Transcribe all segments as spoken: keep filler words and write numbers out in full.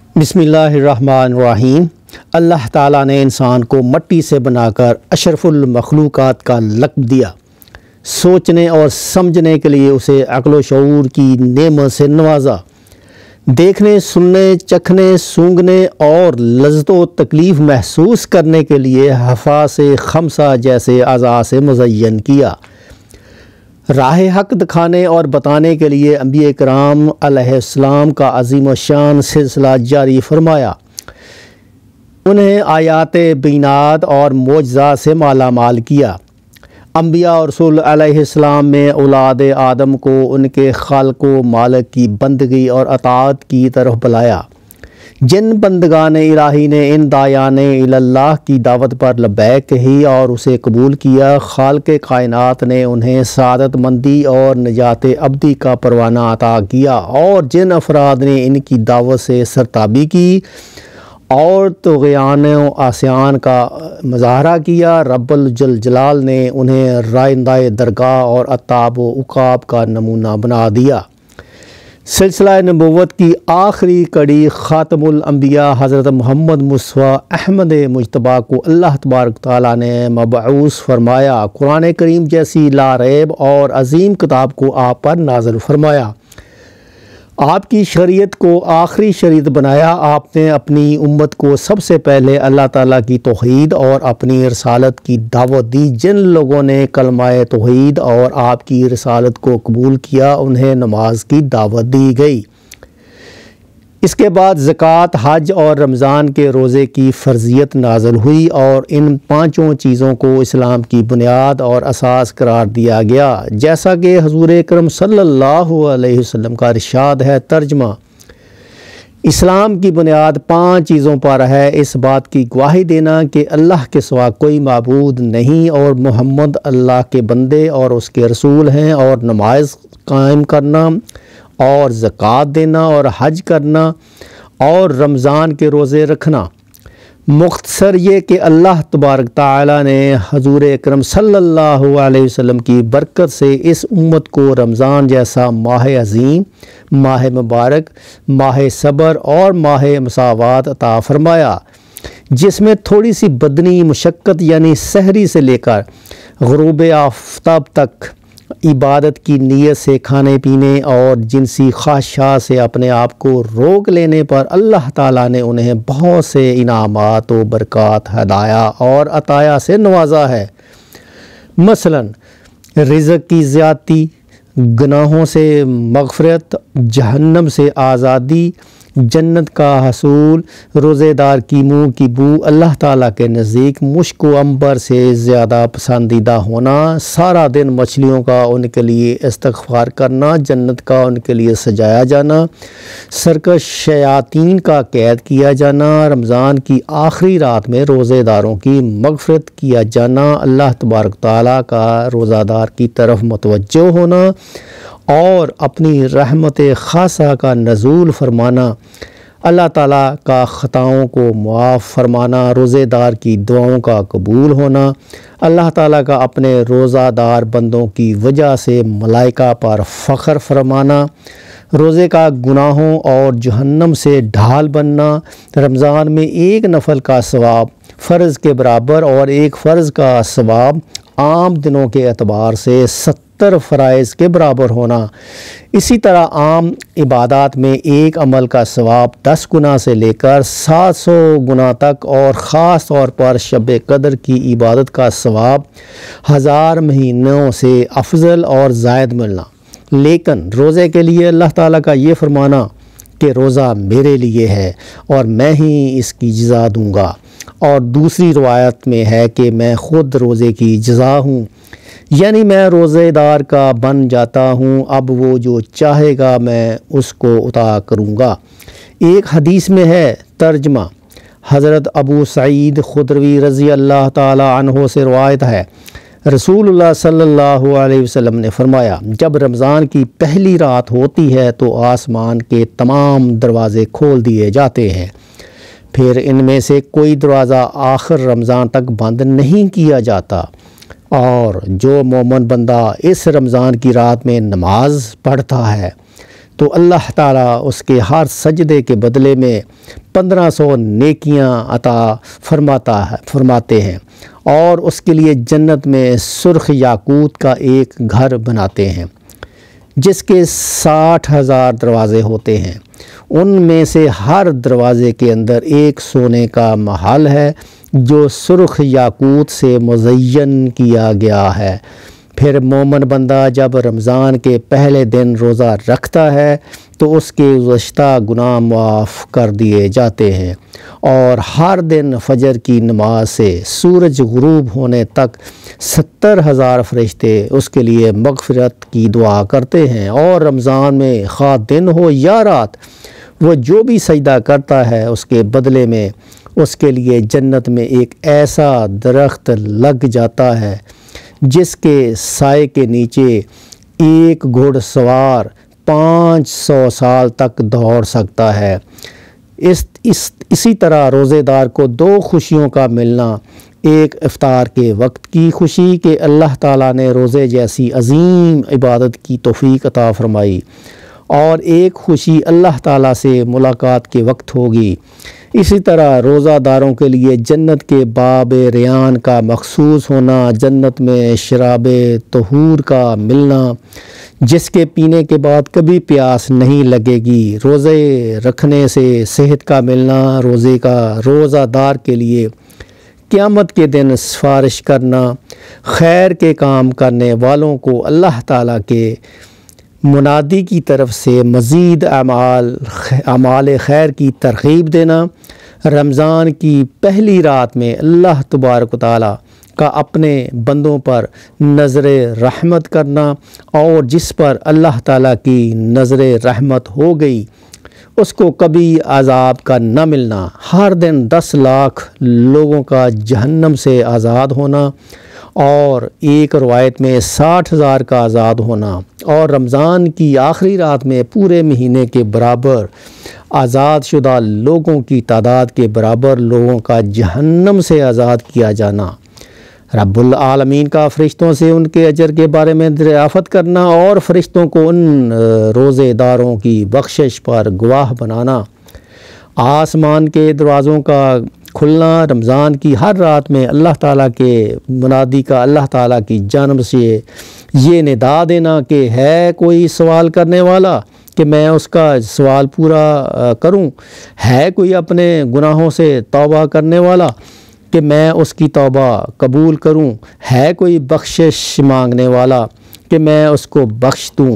بسم اللہ الرحمن الرحیم۔ اللہ تعالیٰ نے انسان کو مٹی سے بنا کر اشرف المخلوقات کا لقب دیا۔ سوچنے اور سمجھنے کے لیے اسے عقل و شعور کی نعمت سے نوازا۔ دیکھنے، سننے، چکھنے، سونگھنے اور لذت و تکلیف محسوس کرنے کے لیے حواس خمسہ جیسے اعضاء سے مزین کیا۔ راہ حق دکھانے اور بتانے کے لیے انبیاء کرام علیہ السلام کا عظیم الشان سلسلہ جاری فرمایا۔ انہیں آیات بینات اور معجزات سے مالا مال کیا۔ انبیاء اور رسول علیہ السلام میں اولاد آدم کو ان کے خالق و مالک کی بندگی اور اطاعت کی طرف بلایا۔ جن بندگان الہی نے ان داعیان اللہ کی دعوت پر لبیک کہی اور اسے قبول کیا، خالق کائنات نے انہیں سعادت مندی اور نجات ابدی کا پروانہ عطا کیا، اور جن افراد نے ان کی دعوت سے سرتابی کی اور طغیان و عصیان کا مظاہرہ کیا، رب الجلال نے انہیں رائندہ درگاہ اور عتاب و عقاب کا نمونہ بنا دیا۔ سلسلہ نبوت کی آخری کڑی خاتم الانبیاء حضرت محمد مصطفیٰ احمد مجتبیٰ کو اللہ تبارک تعالیٰ نے مبعوث فرمایا۔ قرآن کریم جیسی لا ریب اور عظیم کتاب کو آپ پر نازل فرمایا۔ آپ کی شریعت کو آخری شریعت بنایا۔ آپ نے اپنی امت کو سب سے پہلے اللہ تعالیٰ کی توحید اور اپنی رسالت کی دعوت دی۔ جن لوگوں نے کلمہ توحید اور آپ کی رسالت کو قبول کیا، انہیں نماز کی دعوت دی گئی۔ اس کے بعد زکوٰۃ، حج اور رمضان کے روزے کی فرضیت نازل ہوئی، اور ان پانچوں چیزوں کو اسلام کی بنیاد اور اساس قرار دیا گیا، جیسا کہ حضور اکرم صلی اللہ علیہ وسلم کا ارشاد ہے۔ ترجمہ: اسلام کی بنیاد پانچ چیزوں پر ہے: اس بات کی گواہی دینا کہ اللہ کے سوا کوئی معبود نہیں اور محمد اللہ کے بندے اور اس کے رسول ہیں، اور نماز قائم کرنا اور زکوٰۃ دینا اور حج کرنا اور رمضان کے روزے رکھنا۔ مختصر یہ کہ اللہ تبارک تعالیٰ نے حضور اکرم صلی اللہ علیہ وسلم کی برکت سے اس امت کو رمضان جیسا ماہ عظیم، ماہ مبارک، ماہ صبر اور ماہ مساوات عطا فرمایا، جس میں تھوڑی سی بدنی مشقت یعنی سحری سے لے کر غروب آفتاب تک عبادت کی نیت سے کھانے پینے اور جنسی خواہشات سے اپنے آپ کو روک لینے پر اللہ تعالیٰ نے انہیں بہت سے انعامات و برکات، ہدایہ اور عطایا سے نوازا ہے۔ مثلا رزق کی زیادتی، گناہوں سے مغفرت، جہنم سے آزادی، جنت کا حصول، روزے دار کی منہ کی بو اللہ تعالیٰ کے نزدیک مشک و عنبر سے زیادہ پسندیدہ ہونا، سارا دن مچھلیوں کا ان کے لیے استغفار کرنا، جنت کا ان کے لیے سجایا جانا، سرکش شیاطین کا قید کیا جانا، رمضان کی آخری رات میں روزے داروں کی مغفرت کیا جانا، اللہ تبارک تعالیٰ کا روزہ دار کی طرف متوجہ ہونا اور اپنی رحمت خاصہ کا نزول فرمانا، اللہ تعالیٰ کا خطاؤں کو معاف فرمانا، روزے دار کی دعاؤں کا قبول ہونا، اللہ تعالیٰ کا اپنے روزہ دار بندوں کی وجہ سے ملائکہ پر فخر فرمانا، روزے کا گناہوں اور جہنم سے ڈھال بننا، رمضان میں ایک نفل کا ثواب فرض کے برابر اور ایک فرض کا ثواب عام دنوں کے اعتبار سے ستر فرائض کے برابر ہونا، اسی طرح عام عبادات میں ایک عمل کا ثواب دس گنا سے لے کر سات سو گنا تک، اور خاص طور پر شب قدر کی عبادت کا ثواب ہزار مہینوں سے افضل اور زائد ملنا۔ لیکن روزے کے لیے اللہ تعالیٰ کا یہ فرمانا کہ روزہ میرے لیے ہے اور میں ہی اس کی جزا دوں گا، اور دوسری روایت میں ہے کہ میں خود روزے کی جزا ہوں، یعنی میں روزے دار کا بن جاتا ہوں، اب وہ جو چاہے گا میں اس کو عطا کروں گا۔ ایک حدیث میں ہے، ترجمہ: حضرت ابو سعید خدری رضی اللہ تعالی عنہ سے روایت ہے، رسول اللہ صلی اللہ علیہ وسلم نے فرمایا، جب رمضان کی پہلی رات ہوتی ہے تو آسمان کے تمام دروازے کھول دیے جاتے ہیں، پھر ان میں سے کوئی دروازہ آخر رمضان تک بند نہیں کیا جاتا، اور جو مومن بندہ اس رمضان کی رات میں نماز پڑھتا ہے تو اللہ تعالیٰ اس کے ہر سجدے کے بدلے میں پندرہ سو نیکیاں عطا فرماتا ہے فرماتے ہیں اور اس کے لیے جنت میں سرخ یاقوت کا ایک گھر بناتے ہیں جس کے ساٹھ ہزار دروازے ہوتے ہیں۔ ان میں سے ہر دروازے کے اندر ایک سونے کا محل ہے جو سرخ یاقوت سے مزین کیا گیا ہے۔ پھر مومن بندہ جب رمضان کے پہلے دن روزہ رکھتا ہے تو اس کے گزشتہ گناہ معاف کر دیے جاتے ہیں، اور ہر دن فجر کی نماز سے سورج غروب ہونے تک ستر ہزار فرشتے اس کے لیے مغفرت کی دعا کرتے ہیں، اور رمضان میں خواہ دن ہو یا رات وہ جو بھی سجدہ کرتا ہے اس کے بدلے میں اس کے لیے جنت میں ایک ایسا درخت لگ جاتا ہے جس کے سائے کے نیچے ایک گھڑ سوار پانچ سو سال تک دوڑ سکتا ہے۔ اس اس اسی طرح روزے دار کو دو خوشیوں کا ملنا، ایک افطار کے وقت کی خوشی کہ اللہ تعالیٰ نے روزے جیسی عظیم عبادت کی توفیق عطا فرمائی، اور ایک خوشی اللہ تعالیٰ سے ملاقات کے وقت ہوگی۔ اسی طرح روزہ داروں کے لیے جنت کے باب ریان کا مخصوص ہونا، جنت میں شراب طہور کا ملنا جس کے پینے کے بعد کبھی پیاس نہیں لگے گی، روزے رکھنے سے صحت کا ملنا، روزے کا روزہ دار کے لیے قیامت کے دن سفارش کرنا، خیر کے کام کرنے والوں کو اللہ تعالیٰ کے منادی کی طرف سے مزید اعمال اعمال خیر کی ترغیب دینا، رمضان کی پہلی رات میں اللہ تبارک و تعالیٰ کا اپنے بندوں پر نظر رحمت کرنا، اور جس پر اللہ تعالیٰ کی نظر رحمت ہو گئی اس کو کبھی عذاب کا نہ ملنا، ہر دن دس لاکھ لوگوں کا جہنم سے آزاد ہونا، اور ایک روایت میں ساٹھ ہزار کا آزاد ہونا، اور رمضان کی آخری رات میں پورے مہینے کے برابر آزاد شدہ لوگوں کی تعداد کے برابر لوگوں کا جہنم سے آزاد کیا جانا، رب العالمین کا فرشتوں سے ان کے اجر کے بارے میں دریافت کرنا، اور فرشتوں کو ان روزے داروں کی بخشش پر گواہ بنانا، آسمان کے دروازوں کا کھلنا، رمضان کی ہر رات میں اللہ تعالیٰ کے منادی کا اللہ تعالیٰ کی جانب سے یہ ندا دینا کہ ہے کوئی سوال کرنے والا کہ میں اس کا سوال پورا کروں، ہے کوئی اپنے گناہوں سے توبہ کرنے والا کہ میں اس کی توبہ قبول کروں، ہے کوئی بخشش مانگنے والا کہ میں اس کو بخش دوں،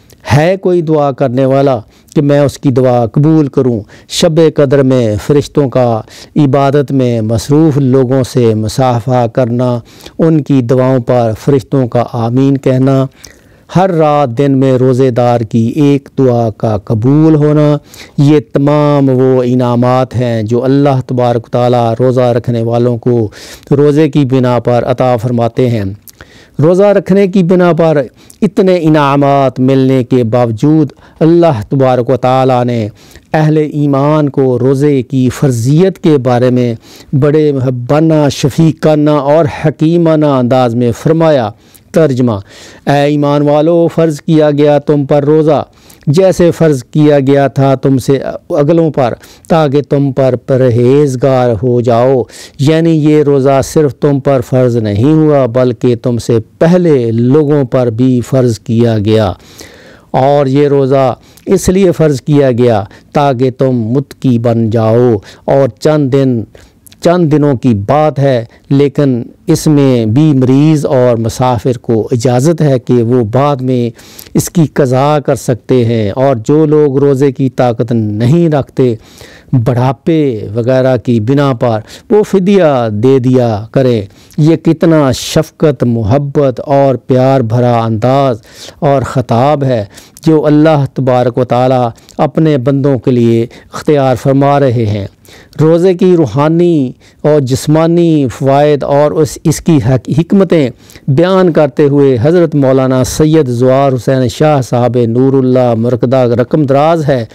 ہے کوئی دعا کرنے والا کہ میں اس کی دعا قبول کروں۔ شب قدر میں فرشتوں کا عبادت میں مصروف لوگوں سے مصافحہ کرنا، ان کی دعاؤں پر فرشتوں کا آمین کہنا، ہر رات دن میں روزے دار کی ایک دعا کا قبول ہونا، یہ تمام وہ انعامات ہیں جو اللہ تبارک و تعالیٰ روزہ رکھنے والوں کو روزے کی بنا پر عطا فرماتے ہیں۔ روزہ رکھنے کی بنا پر اتنے انعامات ملنے کے باوجود اللہ تبارک و تعالیٰ نے اہل ایمان کو روزے کی فرضیت کے بارے میں بڑے محبانہ، شفیقانہ اور حکیمانہ انداز میں فرمایا۔ ترجمہ: اے ایمان والو، فرض کیا گیا تم پر روزہ جیسے فرض کیا گیا تھا تم سے اگلوں پر، تاکہ تم پر پرہیزگار ہو جاؤ، یعنی یہ روزہ صرف تم پر فرض نہیں ہوا بلکہ تم سے پہلے لوگوں پر بھی فرض کیا گیا، اور یہ روزہ اس لیے فرض کیا گیا تاکہ تم متقی بن جاؤ، اور چند دن چند دنوں کی بات ہے، لیکن اس میں بھی مریض اور مسافر کو اجازت ہے کہ وہ بعد میں اس کی قضا کر سکتے ہیں، اور جو لوگ روزے کی طاقت نہیں رکھتے، بڑھاپے وغیرہ کی بنا پر، وہ فدیہ دے دیا کریں۔ یہ کتنا شفقت، محبت اور پیار بھرا انداز اور خطاب ہے جو اللہ تبارک و تعالیٰ اپنے بندوں کے لیے اختیار فرما رہے ہیں۔ روزے کی روحانی اور جسمانی فوائد اور اس اس کی حکمتیں بیان کرتے ہوئے حضرت مولانا سید زوار حسین شاہ صاحب نور اللہ مرکزہ رقم دراز ہے،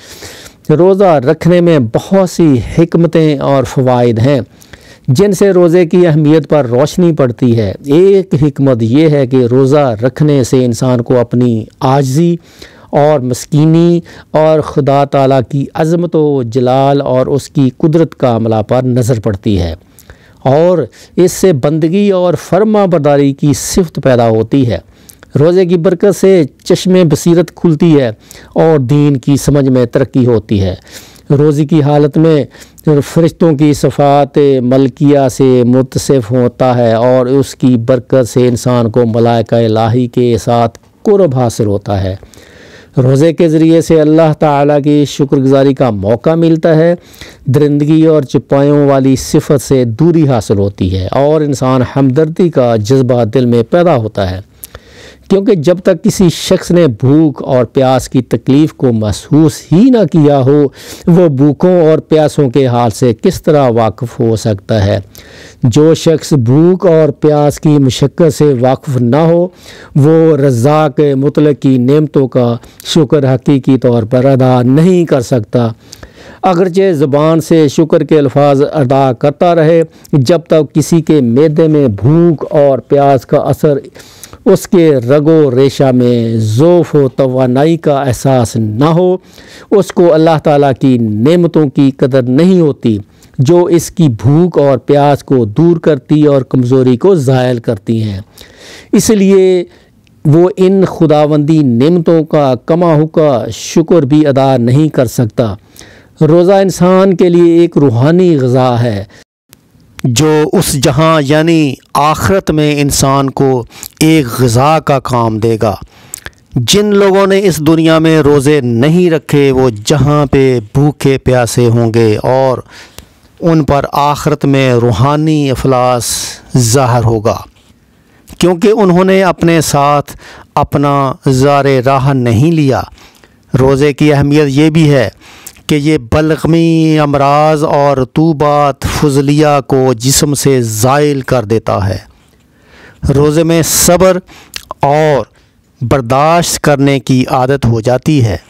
روزہ رکھنے میں بہت سی حکمتیں اور فوائد ہیں جن سے روزے کی اہمیت پر روشنی پڑتی ہے۔ ایک حکمت یہ ہے کہ روزہ رکھنے سے انسان کو اپنی عاجزی اور مسکینی اور خدا تعالیٰ کی عظمت و جلال اور اس کی قدرت کا عملہ پر نظر پڑتی ہے، اور اس سے بندگی اور فرما برداری کی صفت پیدا ہوتی ہے۔ روزے کی برکت سے چشم بصیرت کھلتی ہے اور دین کی سمجھ میں ترقی ہوتی ہے۔ روزے کی حالت میں فرشتوں کی صفات ملکیہ سے متصف ہوتا ہے اور اس کی برکت سے انسان کو ملائکہ الہی کے ساتھ قرب حاصل ہوتا ہے۔ روزے کے ذریعے سے اللہ تعالیٰ کی شکر گزاری کا موقع ملتا ہے، درندگی اور چپائیوں والی صفت سے دوری حاصل ہوتی ہے اور انسان ہمدردی کا جذبہ دل میں پیدا ہوتا ہے، کیونکہ جب تک کسی شخص نے بھوک اور پیاس کی تکلیف کو محسوس ہی نہ کیا ہو، وہ بھوکوں اور پیاسوں کے حال سے کس طرح واقف ہو سکتا ہے؟ جو شخص بھوک اور پیاس کی مشقت سے واقف نہ ہو، وہ رزاق مطلق کی نعمتوں کا شکر حقیقی طور پر ادا نہیں کر سکتا، اگرچہ زبان سے شکر کے الفاظ ادا کرتا رہے۔ جب تک کسی کے معدے میں بھوک اور پیاس کا اثر اس کے رگ و ریشہ میں ضعف و توانائی کا احساس نہ ہو، اس کو اللہ تعالیٰ کی نعمتوں کی قدر نہیں ہوتی، جو اس کی بھوک اور پیاس کو دور کرتی اور کمزوری کو زائل کرتی ہیں۔ اس لیے وہ ان خداوندی نعمتوں کا کما حقہ شکر بھی ادا نہیں کر سکتا۔ روزہ انسان کے لیے ایک روحانی غذا ہے جو اس جہاں یعنی آخرت میں انسان کو ایک غذا کا کام دے گا۔ جن لوگوں نے اس دنیا میں روزے نہیں رکھے وہ جہاں پہ بھوکے پیاسے ہوں گے اور ان پر آخرت میں روحانی افلاس ظاہر ہوگا، کیونکہ انہوں نے اپنے ساتھ اپنا زار راہ نہیں لیا۔ روزے کی اہمیت یہ بھی ہے کہ یہ بلغمی امراض اور رطوبات فضلیہ کو جسم سے زائل کر دیتا ہے۔ روزے میں صبر اور برداشت کرنے کی عادت ہو جاتی ہے۔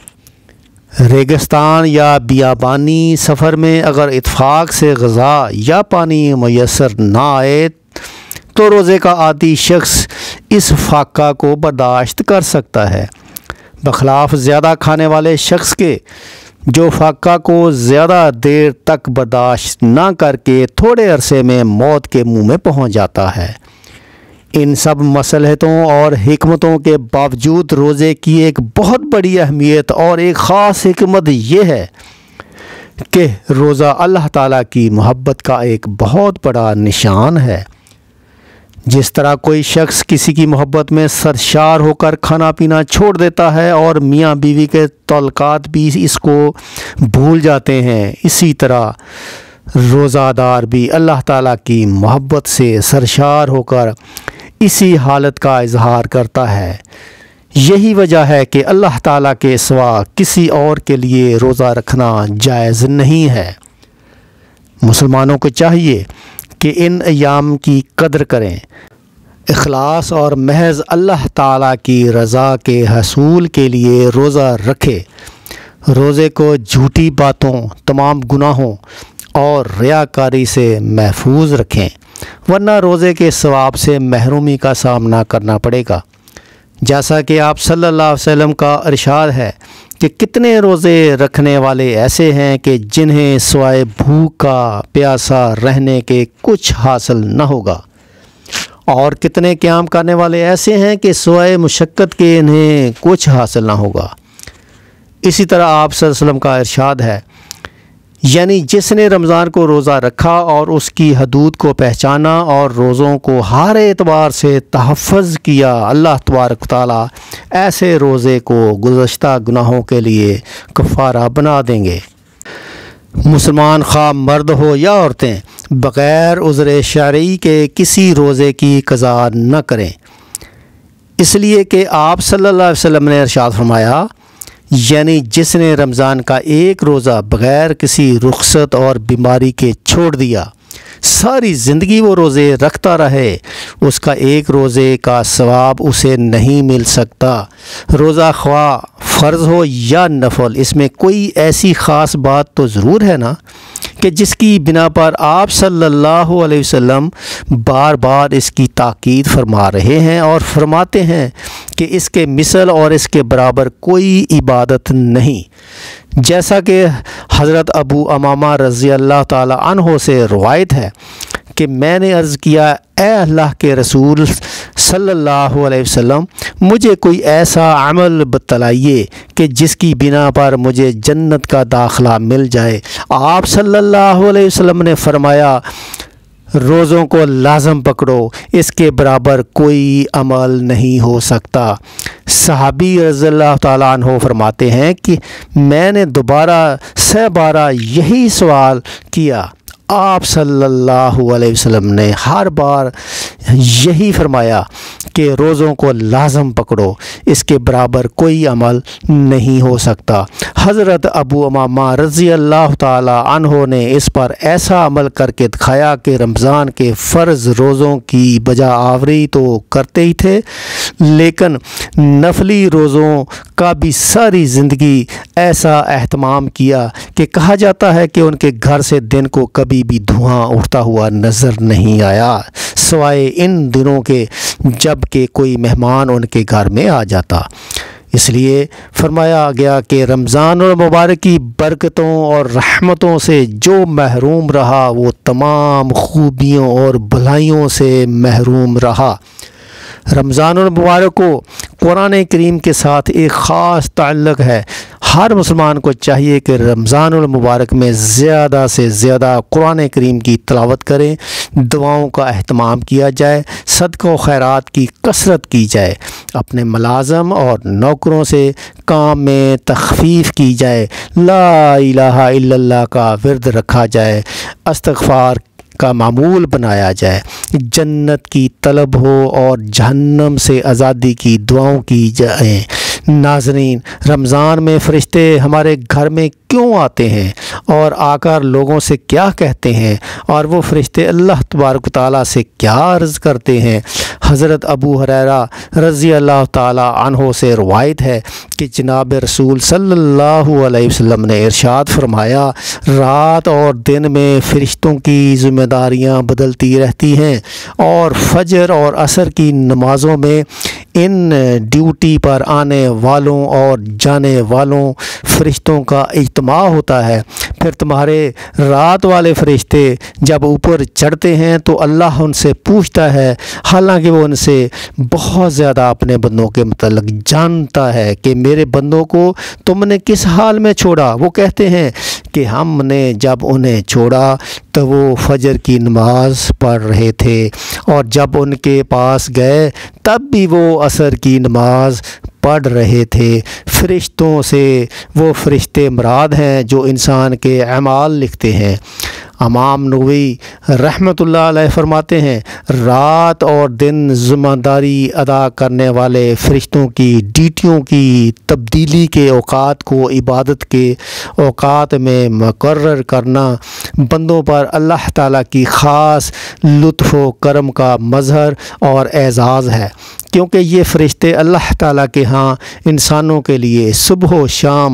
ریگستان یا بیابانی سفر میں اگر اتفاق سے غذا یا پانی میسر نہ آئے تو روزے کا عادی شخص اس فاقہ کو برداشت کر سکتا ہے، بخلاف زیادہ کھانے والے شخص کے، جو فاقہ کو زیادہ دیر تک برداشت نہ کر کے تھوڑے عرصے میں موت کے منہ میں پہنچ جاتا ہے۔ ان سب مصلحتوں اور حکمتوں کے باوجود روزے کی ایک بہت بڑی اہمیت اور ایک خاص حکمت یہ ہے کہ روزہ اللہ تعالیٰ کی محبت کا ایک بہت بڑا نشان ہے۔ جس طرح کوئی شخص کسی کی محبت میں سرشار ہو کر کھانا پینا چھوڑ دیتا ہے اور میاں بیوی کے تعلقات بھی اس کو بھول جاتے ہیں، اسی طرح روزہ دار بھی اللہ تعالیٰ کی محبت سے سرشار ہو کر اسی حالت کا اظہار کرتا ہے۔ یہی وجہ ہے کہ اللہ تعالیٰ کے سوا کسی اور کے لیے روزہ رکھنا جائز نہیں ہے۔ مسلمانوں کو چاہیے کہ ان ایام کی قدر کریں، اخلاص اور محض اللہ تعالیٰ کی رضا کے حصول کے لیے روزہ رکھے۔ روزے کو جھوٹی باتوں، تمام گناہوں اور ریاکاری سے محفوظ رکھیں، ورنہ روزے کے ثواب سے محرومی کا سامنا کرنا پڑے گا۔ جیسا کہ آپ صلی اللہ علیہ وسلم کا ارشاد ہے کہ کتنے روزے رکھنے والے ایسے ہیں کہ جنہیں سوائے بھوکا پیاسا رہنے کے کچھ حاصل نہ ہوگا، اور کتنے قیام کرنے والے ایسے ہیں کہ سوائے مشقت کے انہیں کچھ حاصل نہ ہوگا۔ اسی طرح آپ صلی اللہ علیہ وسلم کا ارشاد ہے، یعنی جس نے رمضان کو روزہ رکھا اور اس کی حدود کو پہچانا اور روزوں کو ہر اعتبار سے تحفظ کیا، اللہ تبارک تعالیٰ ایسے روزے کو گزشتہ گناہوں کے لیے کفارہ بنا دیں گے۔ مسلمان خواہ مرد ہو یا عورتیں بغیر عذر شرعی کے کسی روزے کی قضا نہ کریں، اس لیے کہ آپ صلی اللہ علیہ وسلم نے ارشاد فرمایا، یعنی جس نے رمضان کا ایک روزہ بغیر کسی رخصت اور بیماری کے چھوڑ دیا، ساری زندگی وہ روزے رکھتا رہے، اس کا ایک روزے کا ثواب اسے نہیں مل سکتا۔ روزہ خواہ فرض ہو یا نفل، اس میں کوئی ایسی خاص بات تو ضرور ہے نا کہ جس کی بنا پر آپ صلی اللہ علیہ وسلم بار بار اس کی تاکید فرما رہے ہیں اور فرماتے ہیں کہ اس کے مثل اور اس کے برابر کوئی عبادت نہیں۔ جیسا کہ حضرت ابو امامہ رضی اللہ تعالی عنہ سے روایت ہے کہ میں نے عرض کیا، اے اللہ کے رسول صلی اللہ علیہ وسلم، مجھے کوئی ایسا عمل بتلائیے کہ جس کی بنا پر مجھے جنت کا داخلہ مل جائے۔ آپ صلی اللہ علیہ وسلم نے فرمایا، روزوں کو لازم پکڑو، اس کے برابر کوئی عمل نہیں ہو سکتا۔ صحابی رضی اللہ تعالیٰ عنہ فرماتے ہیں کہ میں نے دوبارہ سہ بارہ یہی سوال کیا، آپ صلی اللہ علیہ وسلم نے ہر بار یہی فرمایا کہ روزوں کو لازم پکڑو، اس کے برابر کوئی عمل نہیں ہو سکتا۔ حضرت ابو امامہ رضی اللہ تعالی عنہ نے اس پر ایسا عمل کر کے دکھایا کہ رمضان کے فرض روزوں کی بجا آوری تو کرتے ہی تھے، لیکن نفلی روزوں کا بھی ساری زندگی ایسا اہتمام کیا کہ کہا جاتا ہے کہ ان کے گھر سے دن کو کبھی بھی دھواں اٹھتا ہوا نظر نہیں آیا، سوائے ان دنوں کے جب کہ کوئی مہمان ان کے گھر میں آ جاتا۔ اس لیے فرمایا گیا کہ رمضان المبارک کی برکتوں اور رحمتوں سے جو محروم رہا وہ تمام خوبیوں اور بھلائیوں سے محروم رہا۔ رمضان المبارک کو قرآن کریم کے ساتھ ایک خاص تعلق ہے۔ ہر مسلمان کو چاہیے کہ رمضان المبارک میں زیادہ سے زیادہ قرآن کریم کی تلاوت کریں، دعاؤں کا اہتمام کیا جائے، صدقہ و خیرات کی کثرت کی جائے، اپنے ملازم اور نوکروں سے کام میں تخفیف کی جائے، لا الہ الا اللہ کا ورد رکھا جائے، استغفار کا معمول بنایا جائے، جنت کی طلب ہو اور جہنم سے آزادی کی دعاؤں کی جائیں۔ ناظرین، رمضان میں فرشتے ہمارے گھر میں کیوں آتے ہیں اور آ کر لوگوں سے کیا کہتے ہیں، اور وہ فرشتے اللہ تبارک و تعالیٰ سے کیا عرض کرتے ہیں؟ حضرت ابو ہریرہ رضی اللہ تعالیٰ عنہ سے روایت ہے کہ جناب رسول صلی اللہ علیہ وسلم نے ارشاد فرمایا، رات اور دن میں فرشتوں کی ذمہ داریاں بدلتی رہتی ہیں، اور فجر اور عصر کی نمازوں میں ان ڈیوٹی پر آنے والوں اور جانے والوں فرشتوں کا اجتماع ہوتا ہے۔ پھر تمہارے رات والے فرشتے جب اوپر چڑھتے ہیں تو اللہ ان سے پوچھتا ہے، حالانکہ وہ ان سے بہت زیادہ اپنے بندوں کے متعلق جانتا ہے، کہ میرے بندوں کو تم نے کس حال میں چھوڑا؟ وہ کہتے ہیں کہ ہم نے جب انہیں چھوڑا تو وہ فجر کی نماز پڑھ رہے تھے، اور جب ان کے پاس گئے تب بھی وہ عصر کی نماز پڑھ رہے تھے۔ فرشتوں سے وہ فرشتے مراد ہیں جو انسان کے اعمال لکھتے ہیں۔ امام نووی رحمۃ اللہ علیہ فرماتے ہیں، رات اور دن ذمہ داری ادا کرنے والے فرشتوں کی ڈیوٹیوں کی تبدیلی کے اوقات کو عبادت کے اوقات میں مقرر کرنا بندوں پر اللہ تعالیٰ کی خاص لطف و کرم کا مظہر اور اعزاز ہے، کیونکہ یہ فرشتے اللہ تعالیٰ کے ہاں انسانوں کے لیے صبح و شام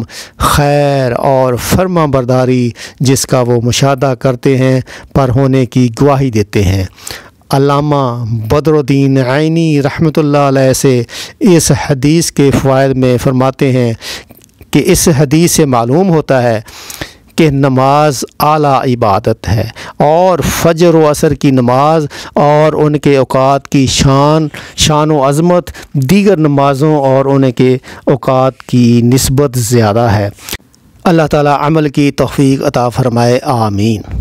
خیر اور فرما برداری جس کا وہ مشاہدہ کرتے ہیں پر ہونے کی گواہی دیتے ہیں۔ علامہ بدر الدین عینی رحمۃ اللہ علیہ سے اس حدیث کے فوائد میں فرماتے ہیں کہ اس حدیث سے معلوم ہوتا ہے کہ نماز اعلیٰ عبادت ہے، اور فجر و عصر کی نماز اور ان کے اوقات کی شان شان و عظمت دیگر نمازوں اور ان کے اوقات کی نسبت زیادہ ہے۔ اللہ تعالیٰ عمل کی توفیق عطا فرمائے، آمین۔